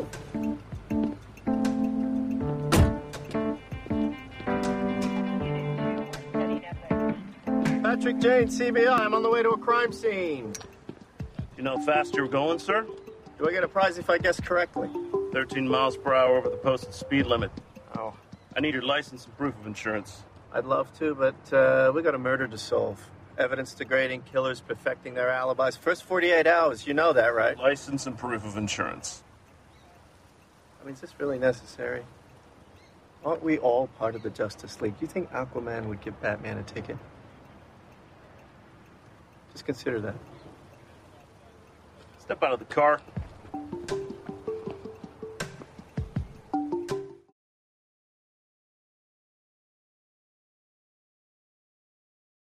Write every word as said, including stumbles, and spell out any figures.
Patrick Jane, C B I. I'm on the way to a crime scene. You know how fast you're going, sir? Do I get a prize if I guess correctly? thirteen miles per hour over the posted speed limit. Oh. I need your license and proof of insurance. I'd love to, but uh, we got a murder to solve. Evidence degrading, killers perfecting their alibis. First forty-eight hours, you know that, right? License and proof of insurance. I mean, is this really necessary? Aren't we all part of the Justice League? Do you think Aquaman would give Batman a ticket? Just consider that. Step out of the car.